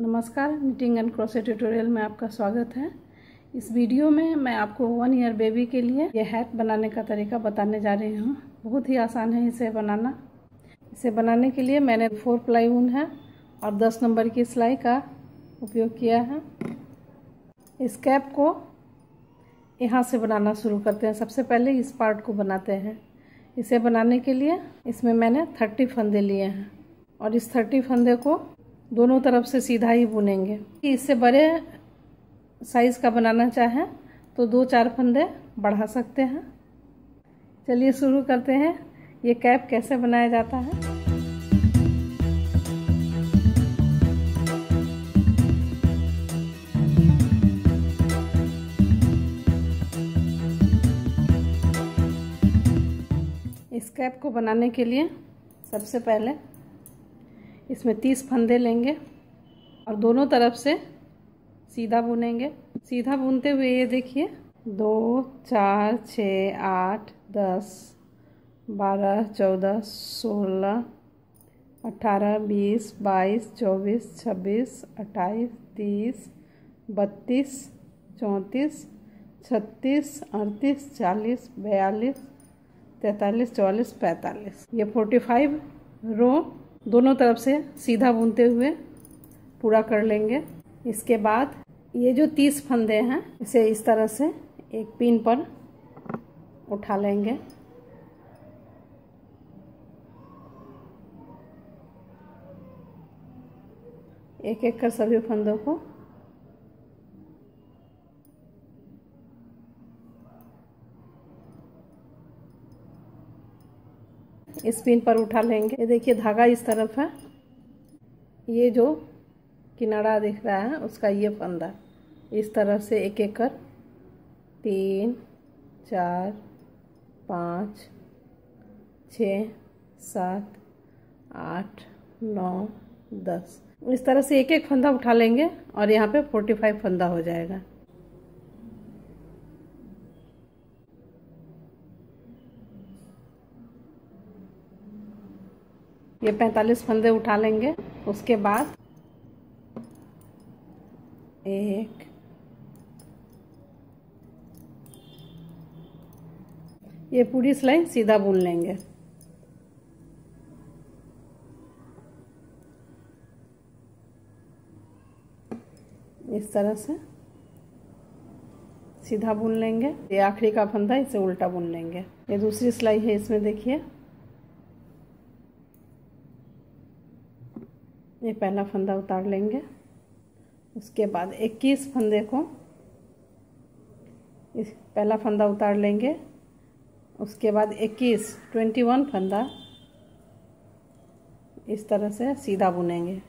नमस्कार, knitting and crochet tutorial में आपका स्वागत है। इस वीडियो में मैं आपको 1 ईयर बेबी के लिए ये हैट बनाने का तरीका बताने जा रही हूँ। बहुत ही आसान है इसे बनाना। इसे बनाने के लिए मैंने 4 प्लाई ऊन है और 10 नंबर की सिलाई का उपयोग किया है। इस कैप को यहाँ से बनाना शुरू करते हैं। सबसे पहले इस पार्ट को बनाते हैं। इसे बनाने के लिए इसमें मैंने 30 फंदे लिए हैं और इस 30 फंदे को दोनों तरफ से सीधा ही बुनेंगे। इससे बड़े साइज़ का बनाना चाहें तो 2-4 फंदे बढ़ा सकते हैं। चलिए शुरू करते हैं। ये कैप कैसे बनाया जाता है। इस कैप को बनाने के लिए सबसे पहले इसमें 30 फंदे लेंगे और दोनों तरफ से सीधा बुनेंगे। सीधा बुनते हुए ये देखिए 2, 4, 6, 8, 10, 12, 14, 16, 18, 20, 22, 24, 26, 28, 30, 32, 34, 36, 38, 40, 42, 43, 44, 45। ये 45 रो दोनों तरफ से सीधा बुनते हुए पूरा कर लेंगे। इसके बाद ये जो 30 फंदे हैं इसे इस तरह से एक पिन पर उठा लेंगे। एक एक कर सभी फंदों को इस पिन पर उठा लेंगे। ये देखिए धागा इस तरफ है। ये जो किनारा दिख रहा है उसका ये फंदा इस तरह से एक एक कर 3, 4, 5, 6, 7, 8, 9, 10 इस तरह से एक एक फंदा उठा लेंगे और यहाँ पे 45 फंदा हो जाएगा। ये 45 फंदे उठा लेंगे। उसके बाद एक, ये पूरी सिलाई सीधा बुन लेंगे। इस तरह से सीधा बुन लेंगे। ये आखिरी का फंदा इसे उल्टा बुन लेंगे। ये दूसरी सिलाई है, इसमें देखिए ये पहला फंदा उतार लेंगे। उसके बाद 21 फंदे को इस पहला फंदा उतार लेंगे। उसके बाद 21 फंदा इस तरह से सीधा बुनेंगे।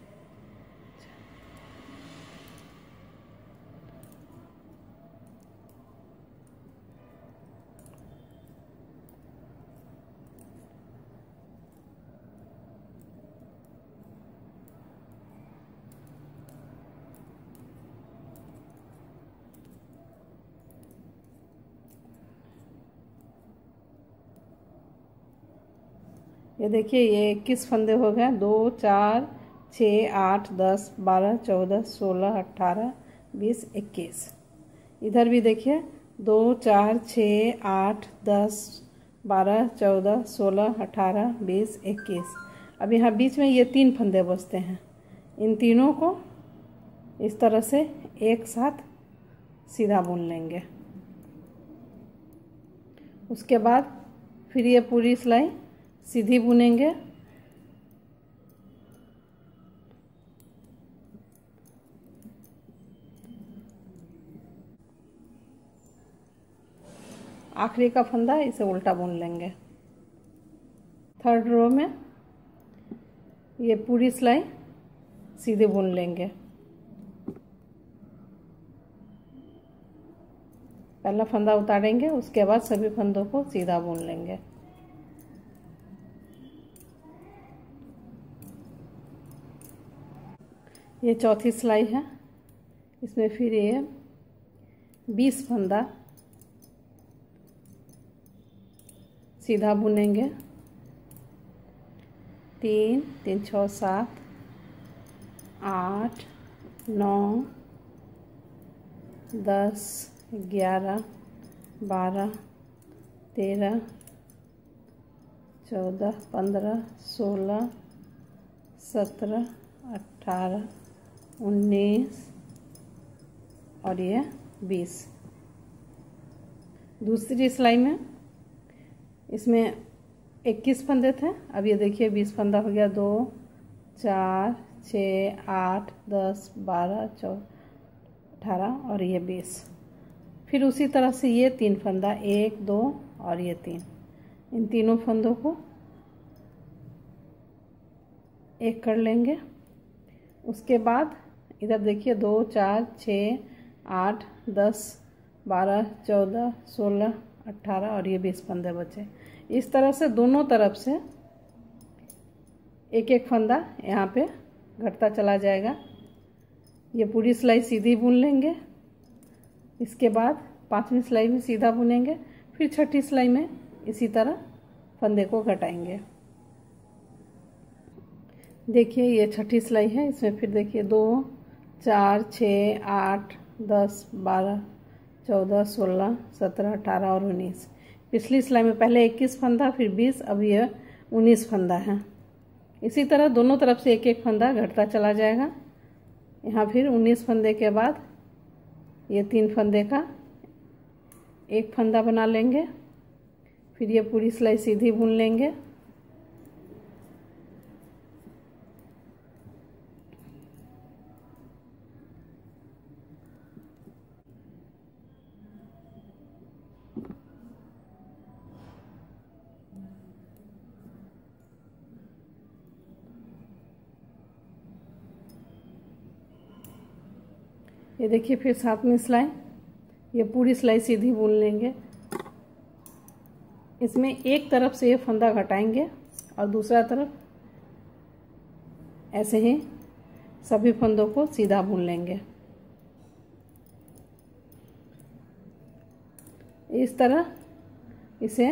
ये देखिए ये 21 फंदे हो गए। 2, 4, 6, 8, 10, 12, 14, 16, 18, 20, 21। इधर भी देखिए 2, 4, 6, 8, 10, 12, 14, 16, 18, 20, 21। अब यहाँ बीच में ये 3 फंदे बचते हैं। इन तीनों को इस तरह से एक साथ सीधा बुन लेंगे। उसके बाद फिर ये पूरी सिलाई सीधी बुनेंगे। आखिरी का फंदा इसे उल्टा बुन लेंगे। थर्ड रो में ये पूरी सिलाई सीधे बुन लेंगे। पहला फंदा उतारेंगे, उसके बाद सभी फंदों को सीधा बुन लेंगे। ये चौथी सिलाई है। इसमें फिर ये 20 फंदा सीधा बुनेंगे। 3, 3, 6, 7, 8, 9, 10, 11, 12, 13, 14, 15, 16, 17, 18, 19 और ये 20। दूसरी सिलाई में इसमें 21 फंदे थे, अब ये देखिए 20 फंदा हो गया। 2, 4, 6, 8, 10, 12, 14, 18 और ये 20। फिर उसी तरह से ये 3 फंदा, 1, 2 और ये 3, इन तीनों फंदों को एक कर लेंगे। उसके बाद इधर देखिए 2, 4, 6, 8, 10, 12, 14, 16, 18 और ये 20 फंदे बचे। इस तरह से दोनों तरफ से एक एक फंदा यहाँ पे घटता चला जाएगा। ये पूरी सिलाई सीधी बुन लेंगे। इसके बाद 5वीं सिलाई में सीधा बुनेंगे, फिर 6ठी सिलाई में इसी तरह फंदे को घटाएंगे। देखिए ये 6ठी सिलाई है, इसमें फिर देखिए 2, 4, 6, 8, 10, 12, 14, 16, 17, 18 और 19। पिछली सिलाई में पहले 21 फंदा, फिर 20, अब ये 19 फंदा है। इसी तरह दोनों तरफ से एक एक फंदा घटता चला जाएगा। यहाँ फिर 19 फंदे के बाद ये 3 फंदे का एक फंदा बना लेंगे। फिर ये पूरी सिलाई सीधी बुन लेंगे। ये देखिए फिर 7वीं सिलाई, ये पूरी सिलाई सीधी बुन लेंगे। इसमें एक तरफ से ये फंदा घटाएंगे और दूसरा तरफ ऐसे ही सभी फंदों को सीधा बुन लेंगे। इस तरह इसे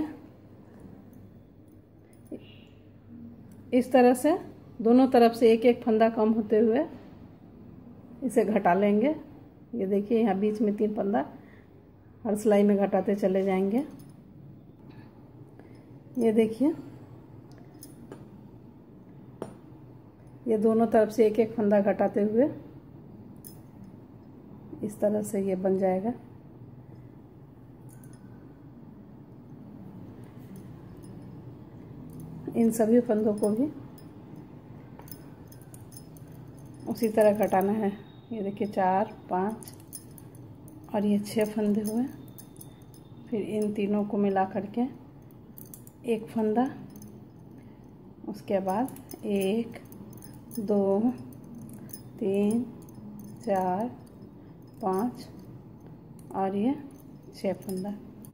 इस तरह से दोनों तरफ से एक एक फंदा कम होते हुए इसे घटा लेंगे। ये देखिए यहाँ बीच में 3 फंदा हर सिलाई में घटाते चले जाएंगे। ये देखिए ये दोनों तरफ से एक एक फंदा घटाते हुए इस तरह से ये बन जाएगा। इन सभी फंदों को भी उसी तरह घटाना है। ये देखिए 4, 5 और ये 6 फंदे हुए। फिर इन तीनों को मिला करके एक फंदा, उसके बाद 1, 2, 3, 4, 5 और ये 6 फंदा।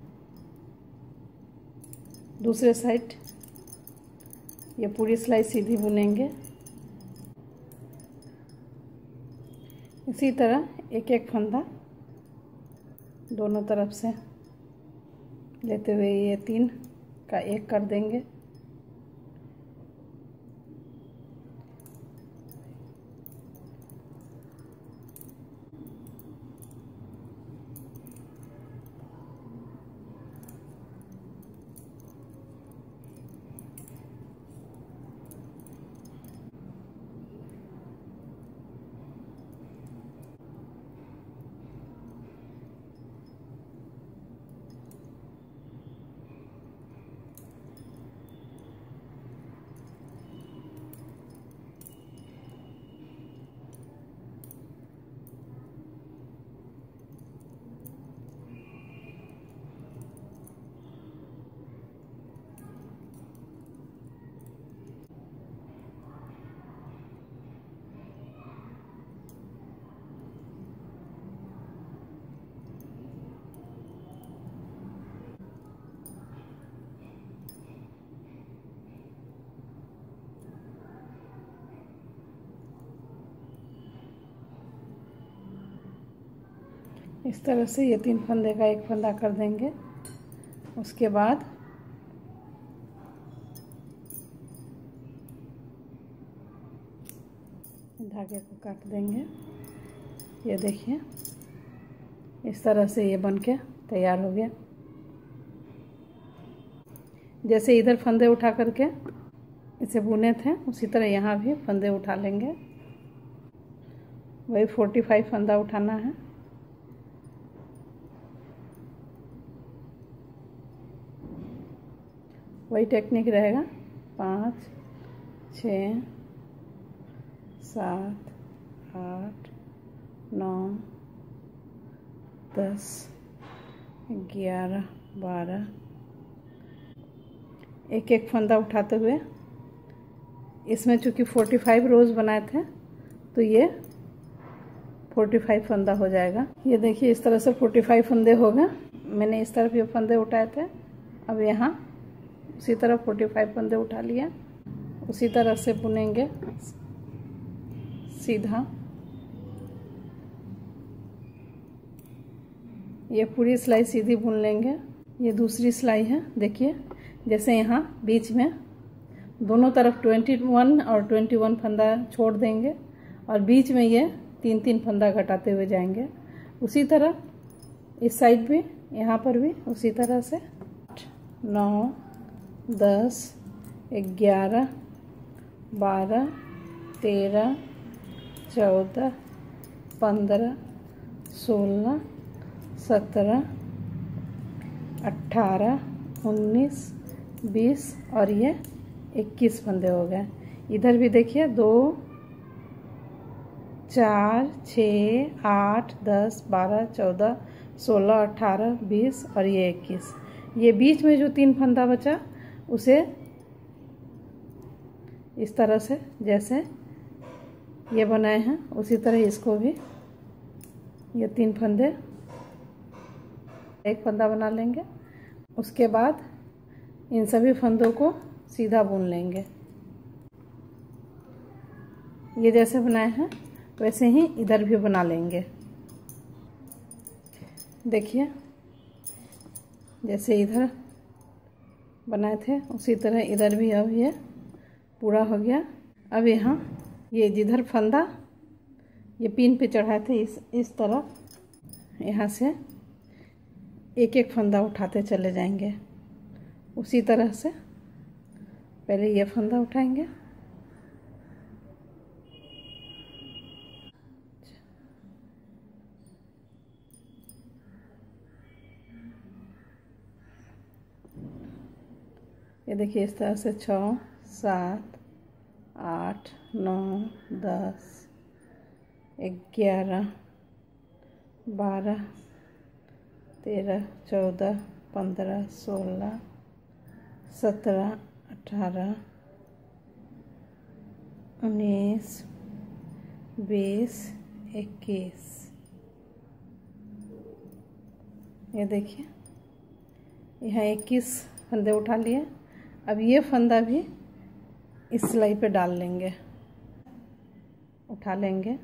दूसरे साइड ये पूरी सिलाई सीधी बुनेंगे। इसी तरह एक एक फंदा दोनों तरफ से लेते हुए ये 3 का एक कर देंगे। इस तरह से ये 3 फंदे का एक फंदा कर देंगे। उसके बाद धागे को काट देंगे। ये देखिए इस तरह से ये बन के तैयार हो गया। जैसे इधर फंदे उठा करके इसे बुने थे उसी तरह यहाँ भी फंदे उठा लेंगे। वही 45 फंदा उठाना है। वही टेक्निक रहेगा। 5 6 7 8 9 10 11 12 एक एक फंदा उठाते हुए इसमें चूँकि 45 रोज़ बनाए थे तो ये 45 फंदा हो जाएगा। ये देखिए इस तरह से 45 फंदे हो गए। मैंने इस तरफ ये फंदे उठाए थे, अब यहाँ उसी तरह 45 फंदे उठा लिया। उसी तरह से बुनेंगे सीधा। ये पूरी सिलाई सीधी बुन लेंगे। ये दूसरी सिलाई है। देखिए जैसे यहाँ बीच में दोनों तरफ 21 और 21 फंदा छोड़ देंगे और बीच में ये 3-3 फंदा घटाते हुए जाएंगे। उसी तरह इस साइड भी, यहाँ पर भी उसी तरह से 8 9 10 11 12 13 14 15 16 17 18 19 20 और ये 21 फंदे हो गए। इधर भी देखिए 2 4 6 8 10 12 14 16 18 20 और ये 21। ये बीच में जो 3 फंदा बचा उसे इस तरह से जैसे ये बनाए हैं उसी तरह इसको भी ये 3 फंदे, एक फंदा बना लेंगे। उसके बाद इन सभी फंदों को सीधा बुन लेंगे। ये जैसे बनाए हैं वैसे ही इधर भी बना लेंगे। देखिए जैसे इधर बनाए थे उसी तरह इधर भी अब ये पूरा हो गया। अब यहाँ ये जिधर फंदा ये पिन पे चढ़ाए थे इस तरफ यहाँ से एक एक फंदा उठाते चले जाएंगे। उसी तरह से पहले ये फंदा उठाएंगे, ये देखिए इस तरह से 6 7 8 9 10 11 12 13 14 15 16 17 18 19 20 21। ये देखिए यहाँ 21 फंदे उठा लिए। अब ये फंदा भी इस सिलाई पे डाल लेंगे, उठा लेंगे।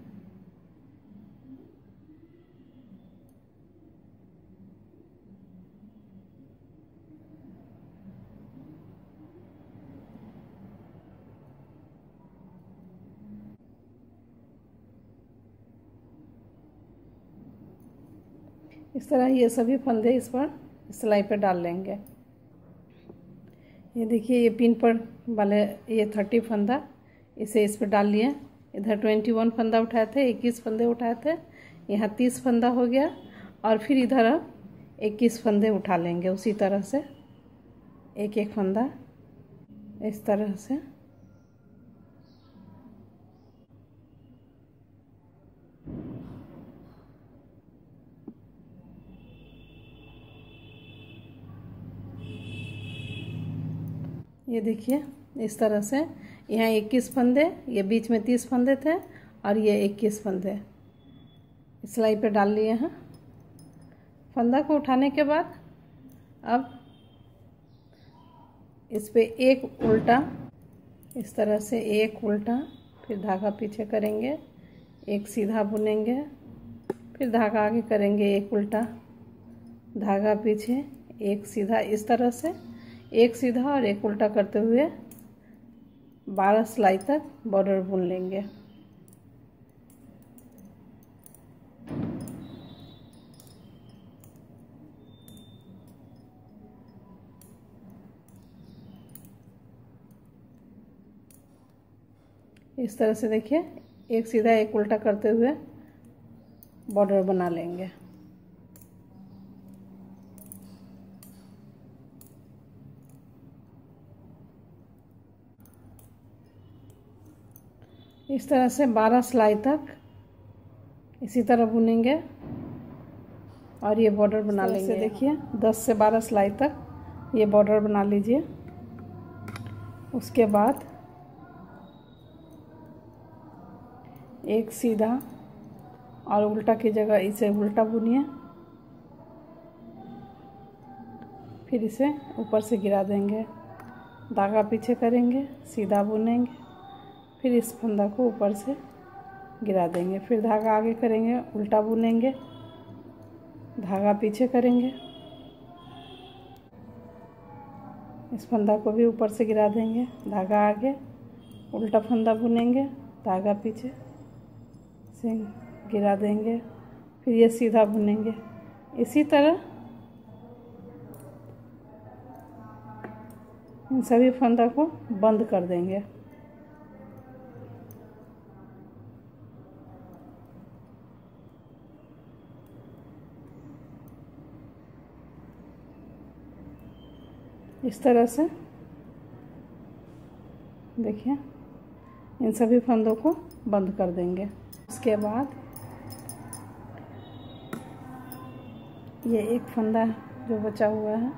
इस तरह ये सभी फंदे इस पर सिलाई पे डाल लेंगे। ये देखिए ये पिन पर वाले ये 30 फंदा इसे इस पर डाल लिए। इधर 21 फंदा उठाए थे, 21 फंदे उठाए थे, यहाँ 30 फंदा हो गया। और फिर इधर अब 21 फंदे उठा लेंगे उसी तरह से एक एक फंदा इस तरह से। ये देखिए इस तरह से यहाँ 21 फंदे, ये बीच में 30 फंदे थे और ये 21 फंदे सिलाई पे डाल लिए हैं। फंदा को उठाने के बाद अब इस पे एक उल्टा, इस तरह से एक उल्टा, फिर धागा पीछे करेंगे, एक सीधा बुनेंगे, फिर धागा आगे करेंगे, एक उल्टा, धागा पीछे, एक सीधा, इस तरह से एक सीधा और एक उल्टा करते हुए 12 सिलाई तक बॉर्डर बुन लेंगे। इस तरह से देखिए, एक सीधा एक उल्टा करते हुए बॉर्डर बना लेंगे। इस तरह से 12 सिलाई तक इसी तरह बुनेंगे और ये बॉर्डर बना लेंगे। देखिए 10 से 12 सिलाई तक ये बॉर्डर बना लीजिए। उसके बाद एक सीधा और उल्टा की जगह इसे उल्टा बुनिए, फिर इसे ऊपर से गिरा देंगे, धागा पीछे करेंगे, सीधा बुनेंगे, फिर इस फंदा को ऊपर से गिरा देंगे, फिर धागा आगे करेंगे, उल्टा बुनेंगे, धागा पीछे करेंगे, इस फंदा को भी ऊपर से गिरा देंगे, धागा आगे, उल्टा फंदा बुनेंगे, धागा पीछे से गिरा देंगे, फिर ये सीधा बुनेंगे। इसी तरह इन सभी फंदा को बंद कर देंगे। इस तरह से देखिए, इन सभी फंदों को बंद कर देंगे। उसके बाद ये एक फंदा जो बचा हुआ है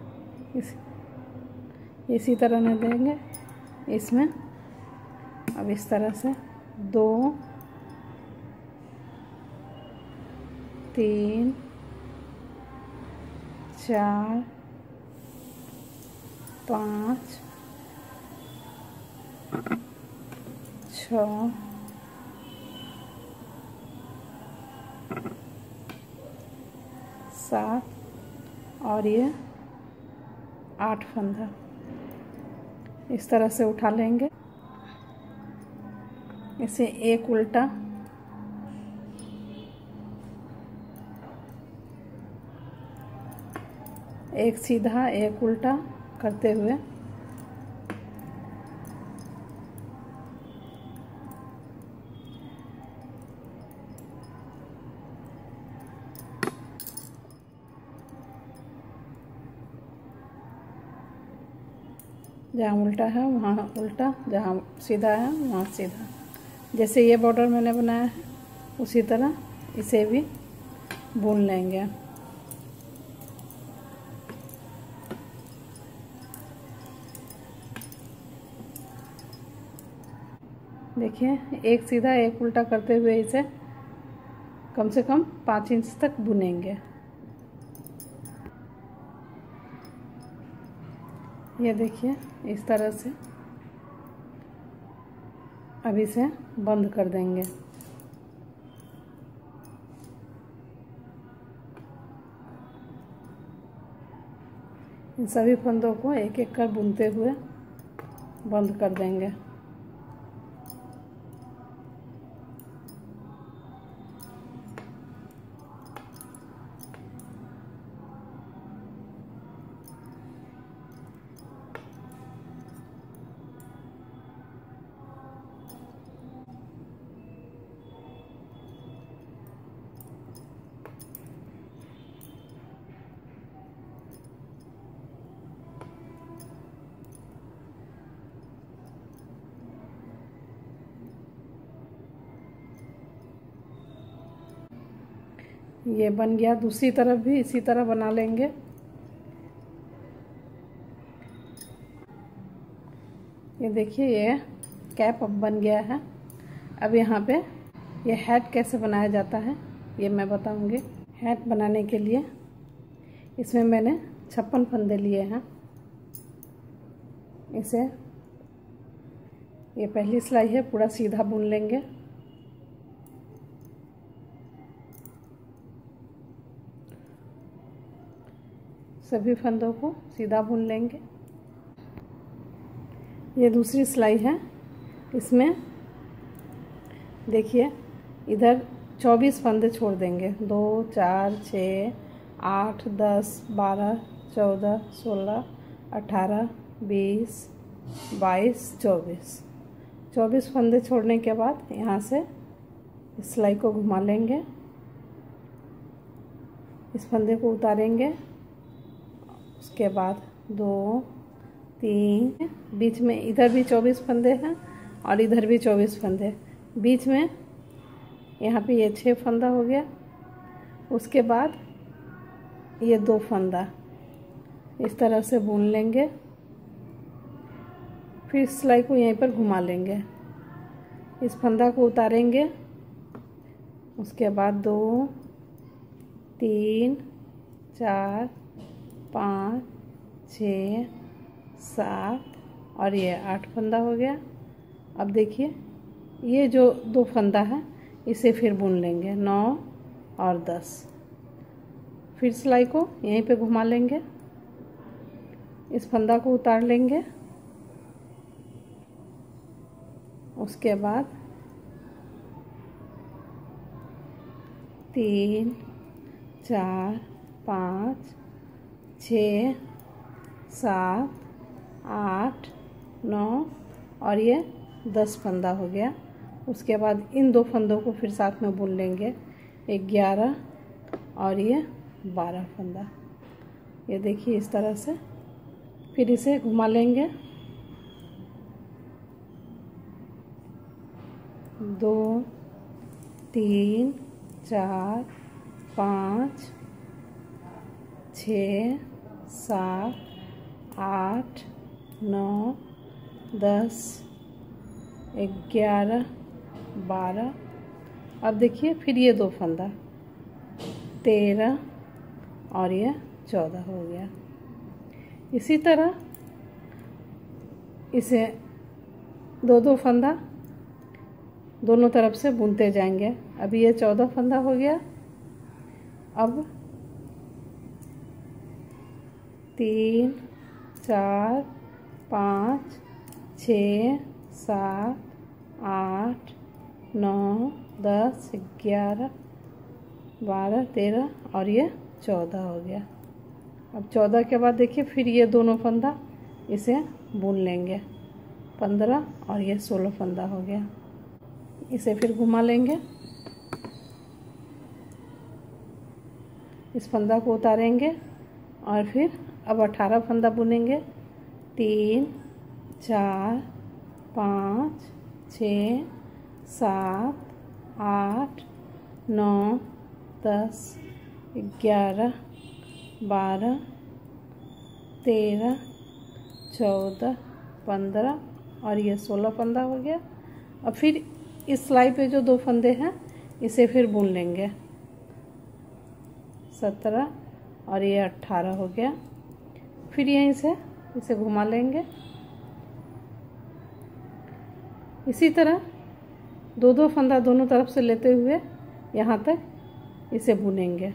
इसी तरह में देंगे इसमें। अब इस तरह से 2 3 4 5 6 7 और ये 8 फंदा इस तरह से उठा लेंगे। इसे एक उल्टा, एक सीधा, एक उल्टा करते हुए जहाँ उल्टा है वहाँ उल्टा, जहाँ सीधा है वहाँ सीधा। जैसे ये बॉर्डर मैंने बनाया है उसी तरह इसे भी बुन लेंगे। देखिए एक सीधा एक उल्टा करते हुए इसे कम से कम 5 इंच तक बुनेंगे। ये देखिए इस तरह से अब इसे बंद कर देंगे। इन सभी फंदों को एक एक कर बुनते हुए बंद कर देंगे। ये बन गया। दूसरी तरफ भी इसी तरह बना लेंगे। ये देखिए ये कैप अब बन गया है। अब यहाँ पे ये हैट कैसे बनाया जाता है ये मैं बताऊंगी। हैट बनाने के लिए इसमें मैंने 56 फंदे लिए हैं। इसे ये पहली सिलाई है, पूरा सीधा बुन लेंगे। सभी फंदों को सीधा बुन लेंगे। ये दूसरी सिलाई है, इसमें देखिए इधर 24 फंदे छोड़ देंगे। 2 4 6 8 10 12 14 16 18 20 22 24 24 फंदे छोड़ने के बाद यहाँ से सिलाई को घुमा लेंगे, इस फंदे को उतारेंगे। उसके बाद 2 3, बीच में इधर भी 24 फंदे हैं और इधर भी 24 फंदे, बीच में यहाँ पे ये 6 फंदा हो गया। उसके बाद ये 2 फंदा इस तरह से बुन लेंगे, फिर सिलाई को यहीं पर घुमा लेंगे, इस फंदा को उतारेंगे। उसके बाद 2 3 4 5 6 7 और ये 8 फंदा हो गया। अब देखिए ये जो 2 फंदा है इसे फिर बुन लेंगे 9 और 10, फिर सिलाई को यहीं पे घुमा लेंगे, इस फंदा को उतार लेंगे। उसके बाद 3 4 5 6 7 8 9 और ये 10 फंदा हो गया। उसके बाद इन 2 फंदों को फिर साथ में बुन लेंगे 11 और ये 12 फंदा। ये देखिए इस तरह से, फिर इसे घुमा लेंगे। 2 3 4 5 6 7 8 9 10 11 12। अब देखिए फिर ये 2 फंदा 13 और ये 14 हो गया। इसी तरह इसे 2 फंदा दोनों तरफ से बुनते जाएंगे। अभी ये 14 फंदा हो गया। अब 3 4 5 6 7 8 9 10 11 12 13 और ये 14 हो गया। अब 14 के बाद देखिए फिर ये दोनों फंदा इसे बुन लेंगे 15 और ये 16 फंदा हो गया। इसे फिर घुमा लेंगे, इस फंदा को उतारेंगे और फिर अब 18 फंदा बुनेंगे 3 4 5 6 7 8 9 10 11 12 13 14 15 और ये 16 फंदा हो गया। अब फिर इस सिलाई पे जो 2 फंदे हैं इसे फिर बुन लेंगे 17 और ये 18 हो गया। फिर यहीं से इसे घुमा लेंगे। इसी तरह 2 फंदा दोनों तरफ से लेते हुए यहाँ तक इसे बुनेंगे।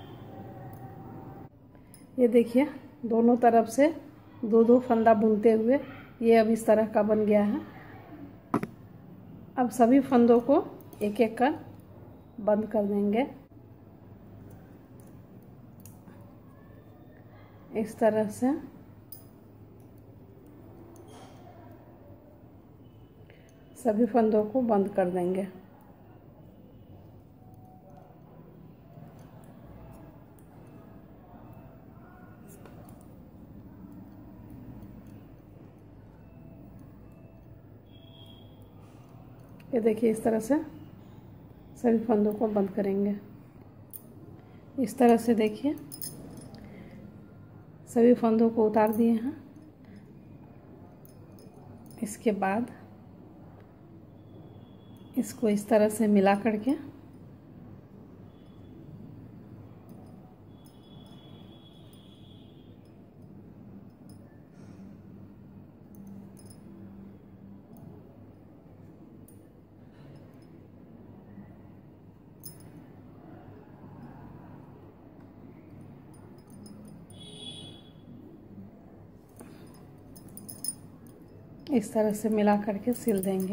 ये देखिए दोनों तरफ से 2 फंदा बुनते हुए ये अब इस तरह का बन गया है। अब सभी फंदों को एक एक कर बंद कर देंगे इस तरह से। सभी फंदों को बंद कर देंगे। ये देखिए इस तरह से सभी फंदों को बंद करेंगे। इस तरह से देखिए सभी फंदों को उतार दिए हैं। इसके बाद इसको इस तरह से मिला करके इस तरह से मिला करके सिल देंगे।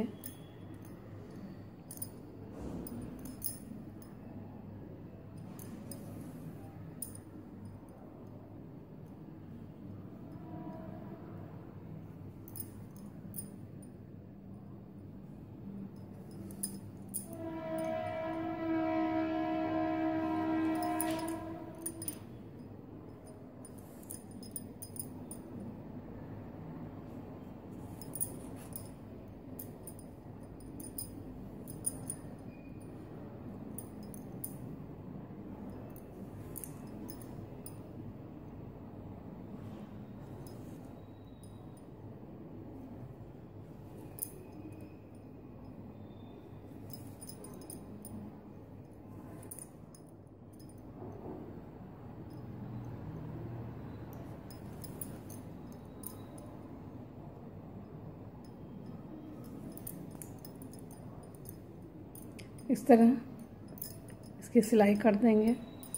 इस तरह इसकी सिलाई कर देंगे।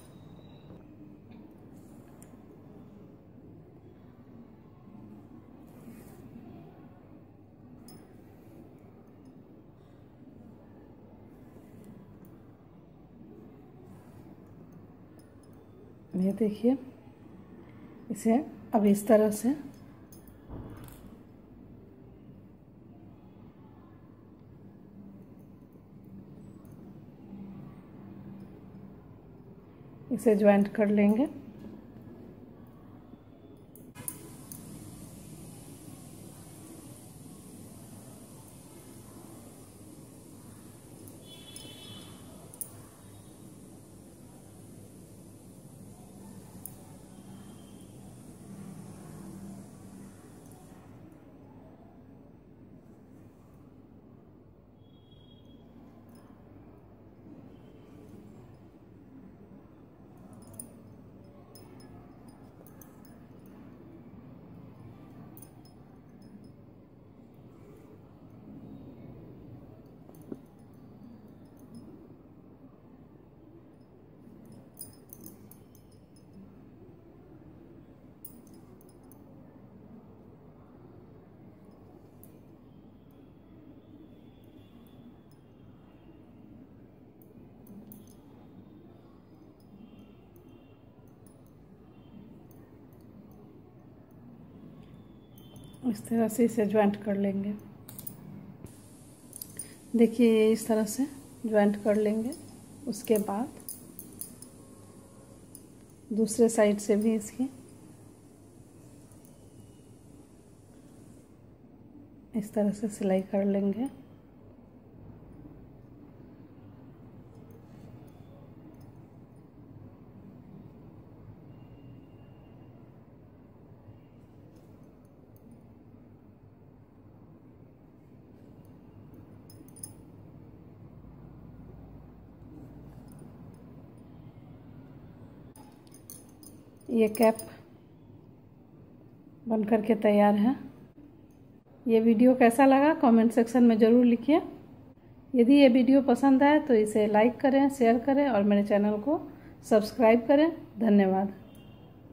ये देखिए, इसे अब इस तरह से इसे ज्वाइंट कर लेंगे। इस तरह से इसे ज्वाइंट कर लेंगे। देखिए, इस तरह से ज्वाइंट कर लेंगे। उसके बाद दूसरे साइड से भी इसकी इस तरह से सिलाई कर लेंगे। ये कैप बन कर के तैयार है। ये वीडियो कैसा लगा कमेंट सेक्शन में ज़रूर लिखिए। यदि ये वीडियो पसंद आए तो इसे लाइक करें, शेयर करें और मेरे चैनल को सब्सक्राइब करें। धन्यवाद।